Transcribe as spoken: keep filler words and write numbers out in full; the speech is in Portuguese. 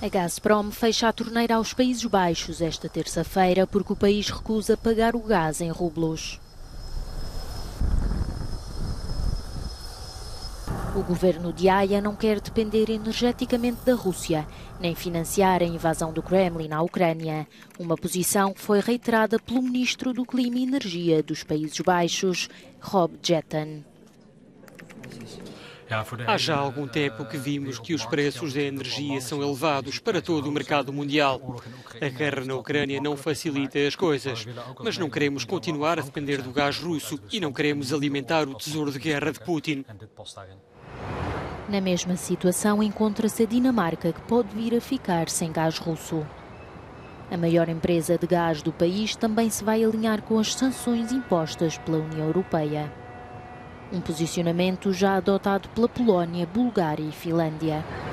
A Gazprom fecha a torneira aos Países Baixos esta terça-feira porque o país recusa pagar o gás em rublos. O governo de Haia não quer depender energeticamente da Rússia, nem financiar a invasão do Kremlin à Ucrânia, uma posição que foi reiterada pelo ministro do Clima e Energia dos Países Baixos, Rob Jetten. Há já algum tempo que vimos que os preços da energia são elevados para todo o mercado mundial. A guerra na Ucrânia não facilita as coisas, mas não queremos continuar a depender do gás russo e não queremos alimentar o tesouro de guerra de Putin. Na mesma situação encontra-se a Dinamarca, que pode vir a ficar sem gás russo. A maior empresa de gás do país também se vai alinhar com as sanções impostas pela União Europeia. Um posicionamento já adotado pela Polónia, Bulgária e Finlândia.